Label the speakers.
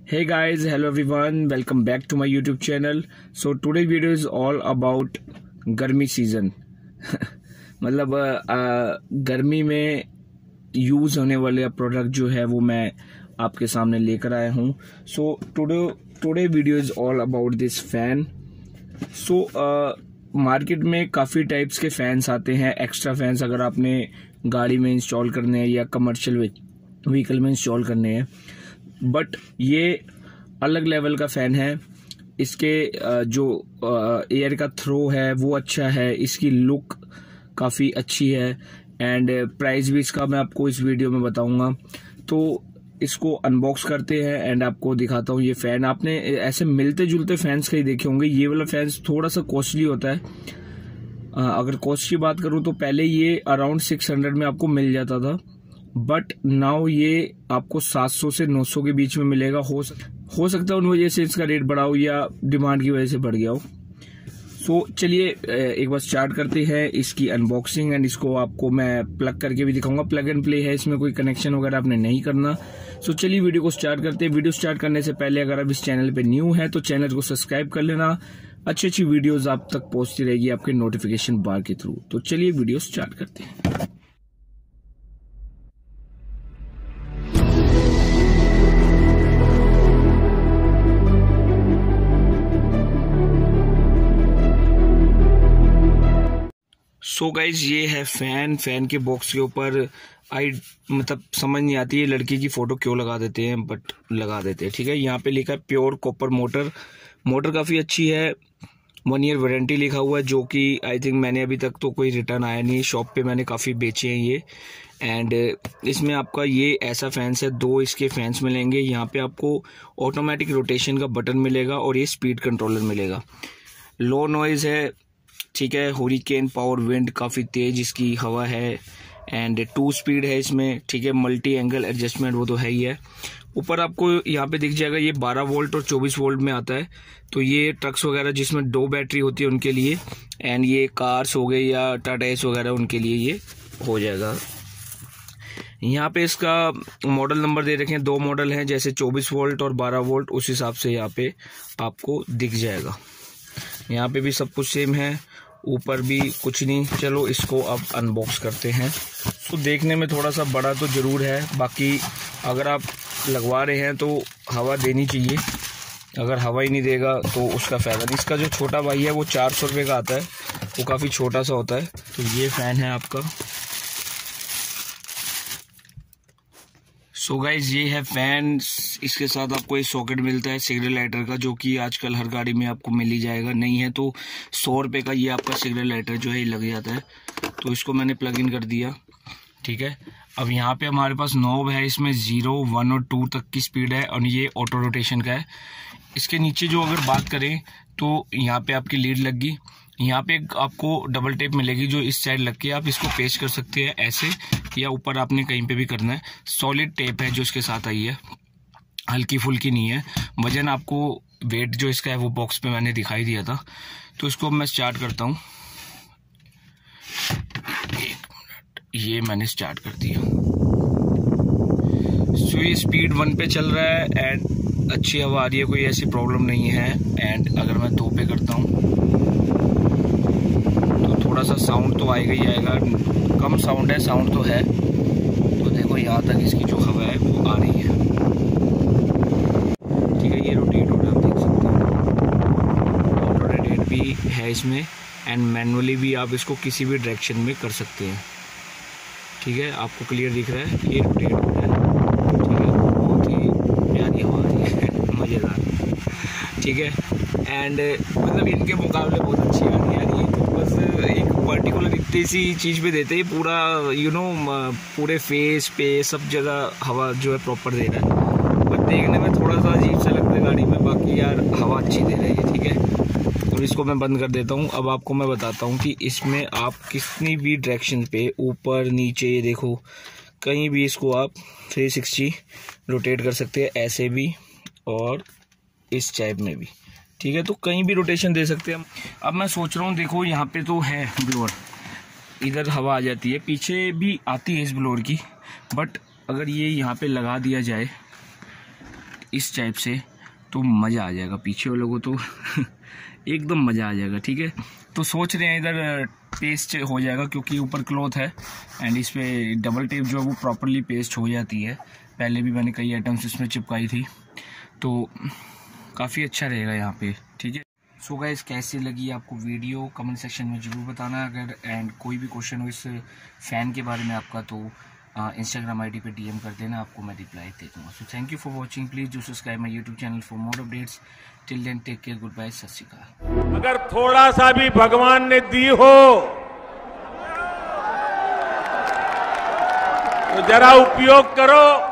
Speaker 1: Hey guys, hello everyone, welcome back to my YouTube channel. So today's video is all about गर्मी season मतलब गर्मी में use होने वाले प्रोडक्ट जो है वो मैं आपके सामने लेकर आया हूँ. So today video is all about this fan. So market में काफ़ी टाइप्स के फैंस आते हैं, एक्स्ट्रा फैंस अगर आपने गाड़ी में इंस्टॉल करने हैं या कमर्शियल व्हीकल में इंस्टॉल करने हैं. बट ये अलग लेवल का फ़ैन है. इसके जो एयर का थ्रो है वो अच्छा है, इसकी लुक काफ़ी अच्छी है एंड प्राइस भी इसका मैं आपको इस वीडियो में बताऊंगा. तो इसको अनबॉक्स करते हैं एंड आपको दिखाता हूँ. ये फ़ैन आपने ऐसे मिलते जुलते फैंस कहीं देखे होंगे. ये वाला फैंस थोड़ा सा कॉस्टली होता है. अगर कॉस्ट की बात करूँ तो पहले ये अराउंड 600 में आपको मिल जाता था, बट नाउ ये आपको 700 से 900 के बीच में मिलेगा. हो सकता है उन वजह से इसका रेट बढ़ा हो या डिमांड की वजह से बढ़ गया हो. सो चलिए एक बार स्टार्ट करते हैं इसकी अनबॉक्सिंग एंड इसको आपको मैं प्लग करके भी दिखाऊंगा. प्लग एंड प्ले है, इसमें कोई कनेक्शन वगैरह आपने नहीं करना. सो चलिए वीडियो को स्टार्ट करते हैं. वीडियो स्टार्ट करने से पहले अगर आप इस चैनल पे न्यू है तो चैनल को सब्सक्राइब कर लेना. अच्छी वीडियोज आप तक पहुंचती रहेगी आपके नोटिफिकेशन बार के थ्रू. तो चलिए वीडियो स्टार्ट करते हैं. सो गाइज ये है फैन के बॉक्स के ऊपर मतलब समझ नहीं आती है लड़की की फोटो क्यों लगा देते हैं, बट लगा देते हैं. ठीक है, यहाँ पे लिखा है प्योर कॉपर मोटर काफ़ी अच्छी है. 1 ईयर वारंटी लिखा हुआ है, जो कि आई थिंक मैंने अभी तक तो कोई रिटर्न आया नहीं. शॉप पे मैंने काफ़ी बेचे हैं ये. एंड इसमें आपका ये ऐसा फैंस है, 2 इसके फैंस मिलेंगे. यहाँ पे आपको ऑटोमेटिक रोटेशन का बटन मिलेगा और ये स्पीड कंट्रोलर मिलेगा. लो नॉइज़ है, ठीक है. हुरिकेन पावर विंड, काफ़ी तेज इसकी हवा है एंड 2 स्पीड है इसमें. ठीक है, मल्टी एंगल एडजस्टमेंट वो तो है ही है. ऊपर आपको यहाँ पे दिख जाएगा ये 12 वोल्ट और 24 वोल्ट में आता है. तो ये ट्रक्स वगैरह जिसमें 2 बैटरी होती है उनके लिए, एंड ये कार्स हो गए या टाटा एस वगैरह उनके लिए ये हो जाएगा. यहाँ पे इसका मॉडल नंबर दे रखे हैं. 2 मॉडल हैं, जैसे 24 वोल्ट और 12 वोल्ट, उस हिसाब से यहाँ पे आपको दिख जाएगा. यहाँ पे भी सब कुछ सेम है, ऊपर भी कुछ नहीं. चलो इसको अब अनबॉक्स करते हैं. तो देखने में थोड़ा सा बड़ा तो ज़रूर है, बाकी अगर आप लगवा रहे हैं तो हवा देनी चाहिए. अगर हवा ही नहीं देगा तो उसका फ़ायदा नहीं. इसका जो छोटा भाई है वो 400 रुपये का आता है, वो काफ़ी छोटा सा होता है. तो ये फ़ैन है आपका. सो गाइज ये है फैन. इसके साथ आपको एक सॉकेट मिलता है सिगरेट लाइटर का, जो कि आजकल हर गाड़ी में आपको मिल ही जाएगा. नहीं है तो 100 रुपये का ये आपका सिगरेट लाइटर जो है लग जाता है. तो इसको मैंने प्लग इन कर दिया. ठीक है, अब यहाँ पे हमारे पास नॉब है, इसमें 0, 1 और 2 तक की स्पीड है और ये ऑटो रोटेशन का है. इसके नीचे जो अगर बात करें तो यहाँ पे आपकी लीड लग गई. यहाँ पे आपको डबल टेप मिलेगी जो इस साइड लग के आप इसको पेस्ट कर सकते हैं ऐसे, या ऊपर आपने कहीं पे भी करना है. सॉलिड टेप है जो इसके साथ आई है, हल्की फुल्की नहीं है. वजन आपको वेट जो इसका है वो बॉक्स पे मैंने दिखाई दिया था. तो इसको मैं स्टार्ट करता हूँ. 1 मिनट, ये मैंने स्टार्ट कर दिया. सो ये स्पीड 1 पे चल रहा है एंड अच्छी हवा आ रही है, कोई ऐसी प्रॉब्लम नहीं है. एंड अगर मैं 2 पे करता हूँ तो थोड़ा सा साउंड तो आएगा ही आएगा. कम साउंड है, साउंड तो है. तो देखो यहाँ तक इसकी जो हवा है वो आ रही है. ठीक है, ये रोटेट हो रहा है, आप देख सकते हैं. ऑटो रोटेट भी है इसमें एंड मैनुअली भी आप इसको किसी भी डायरेक्शन में कर सकते हैं. ठीक है, आपको क्लियर दिख रहा है, ये रोटेट हो रहा है. ठीक है, बहुत ही प्यारी हवा आ रही है, मज़ेदार. ठीक है, एंड मतलब इनके मुकाबले बहुत अच्छी आ रही है. तो बस एक पर्टिकुलर इतनी सी चीज़ पे देते हैं, पूरा पूरे फेस पे सब जगह हवा जो है प्रॉपर दे रहा है. बट देखने में थोड़ा सा अजीब सा लगता है गाड़ी में, बाकी यार हवा अच्छी दे रही है. ठीक है, और इसको मैं बंद कर देता हूँ. अब आपको मैं बताता हूँ कि इसमें आप कितनी भी डायरेक्शन पे, ऊपर नीचे, ये देखो कहीं भी इसको आप 360 रोटेट कर सकते हैं, ऐसे भी और इस टाइप में भी. ठीक है, तो कहीं भी रोटेशन दे सकते हैं. अब मैं सोच रहा हूँ, देखो यहाँ पे तो है ब्लोअर, इधर हवा आ जाती है, पीछे भी आती है इस ब्लोअर की. बट अगर ये यहाँ पे लगा दिया जाए इस टाइप से, तो मज़ा आ जाएगा पीछे वालों को तो एकदम मज़ा आ जाएगा। ठीक है, तो सोच रहे हैं इधर पेस्ट हो जाएगा क्योंकि ऊपर क्लॉथ है एंड इस पर डबल टेप जो है वो प्रॉपरली पेस्ट हो जाती है। पहले भी मैंने कई आइटम्स इसमें चिपकाई थी, तो काफ़ी अच्छा रहेगा यहाँ पे। ठीक है, सो गाइस कैसी लगी आपको वीडियो कमेंट सेक्शन में ज़रूर बताना। अगर एंड कोई भी क्वेश्चन हो इस फ़ैन के बारे में आपका, तो इंस्टाग्राम आईडी पे डीएम कर देना, आपको मैं रिप्लाई दे दूँगा। So thank you for watching, please do subscribe my YouTube channel for more updates. Till then take care, good bye, Sat Sri अकाल।
Speaker 2: अगर थोड़ा सा भी भगवान ने दी हो तो जरा उपयोग करो।